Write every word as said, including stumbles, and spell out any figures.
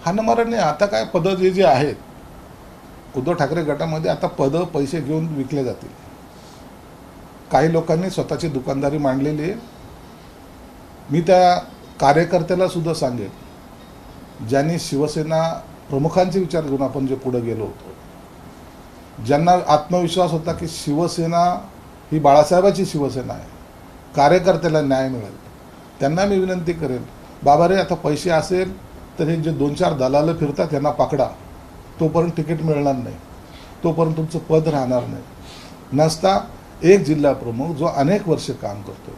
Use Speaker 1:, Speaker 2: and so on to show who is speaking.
Speaker 1: हाणामारी नाही. आता काय पदं जे जे आहेत उद्धव ठाकरे गटामध्ये आता पदं पैसे घेऊन विकले जातील. काही लोकांनी स्वतःची दुकानदारी मांडलेली आहे. मी त्या कार्यकर्त्याला सुद्धा सांगेन, ज्यांनी शिवसेना प्रमुखांचे विचार घेऊन आपण जे पुढे गेलो होतो, ज्यांना आत्मविश्वास होता की शिवसेना ही बाळासाहेबाची शिवसेना आहे, कार्यकर्त्याला न्याय मिळेल, त्यांना मी विनंती करेन, बाबा रे आता पैसे असेल तर हे जे दोन चार दलाल फिरतात त्यांना पकडा. तोपर्यंत तिकीट मिळणार नाही, तोपर्यंत तुमचं पद राहणार नाही. नसता एक जिल्हा प्रमुख जो अनेक वर्ष काम करतो,